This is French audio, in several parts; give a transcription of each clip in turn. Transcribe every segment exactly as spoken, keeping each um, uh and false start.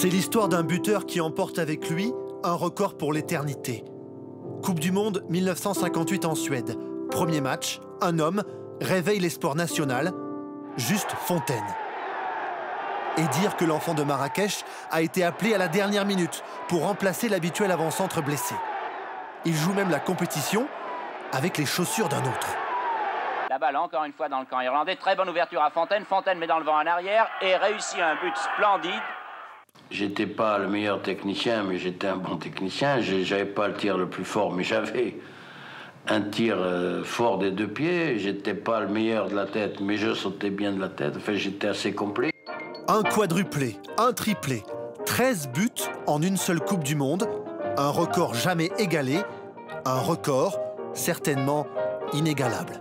C'est l'histoire d'un buteur qui emporte avec lui un record pour l'éternité. Coupe du Monde mille neuf cent cinquante-huit en Suède. Premier match, un homme réveille l'espoir national, Juste Fontaine. Et dire que l'enfant de Marrakech a été appelé à la dernière minute pour remplacer l'habituel avant-centre blessé. Il joue même la compétition avec les chaussures d'un autre. La balle encore une fois dans le camp irlandais. Très bonne ouverture à Fontaine. Fontaine met dans le vent en arrière et réussit un but splendide. J'étais pas le meilleur technicien, mais j'étais un bon technicien. J'avais pas le tir le plus fort, mais j'avais un tir euh, fort des deux pieds. J'étais pas le meilleur de la tête, mais je sautais bien de la tête. Enfin, j'étais assez complet. Un quadruplé, un triplé, treize buts en une seule Coupe du Monde. Un record jamais égalé. Un record certainement inégalable.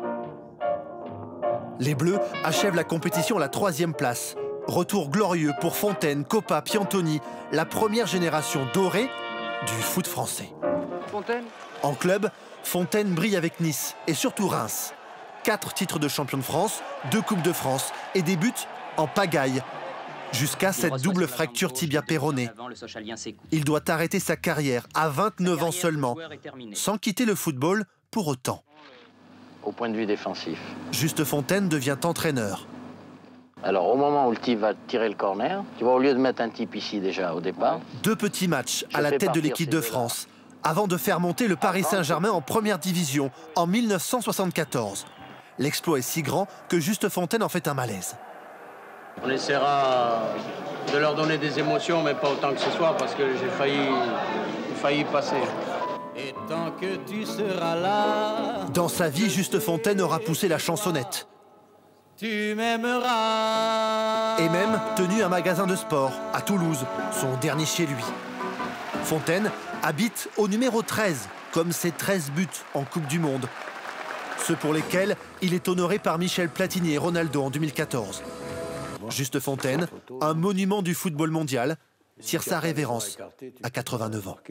Les Bleus achèvent la compétition à la troisième place. Retour glorieux pour Fontaine, Coppa, Piantoni, la première génération dorée du foot français. Fontaine. En club, Fontaine brille avec Nice et surtout Reims. Quatre titres de champion de France, deux Coupes de France et des buts en pagaille. Jusqu'à cette double fracture tibia-péronée. Il doit arrêter sa carrière à vingt-neuf ans seulement, sans quitter le football pour autant. Au point de vue défensif. Juste Fontaine devient entraîneur. Alors, au moment où le type va tirer le corner, tu vois, au lieu de mettre un type ici déjà au départ... Deux petits matchs à la tête de l'équipe de France, avant de faire monter le Paris Saint-Germain en première division en mille neuf cent soixante-quatorze. L'exploit est si grand que Juste Fontaine en fait un malaise. On essaiera de leur donner des émotions, mais pas autant que ce soit, parce que j'ai failli, failli passer. Et tant que tu seras là... Dans sa vie, Juste Fontaine aura poussé la chansonnette. Tu m'aimeras. Et même tenu un magasin de sport à Toulouse, son dernier chez lui. Fontaine habite au numéro treize, comme ses treize buts en Coupe du Monde. Ceux pour lesquels il est honoré par Michel Platini et Ronaldo en deux mille quatorze. Juste Fontaine, un monument du football mondial, tire sa révérence à quatre-vingt-neuf ans.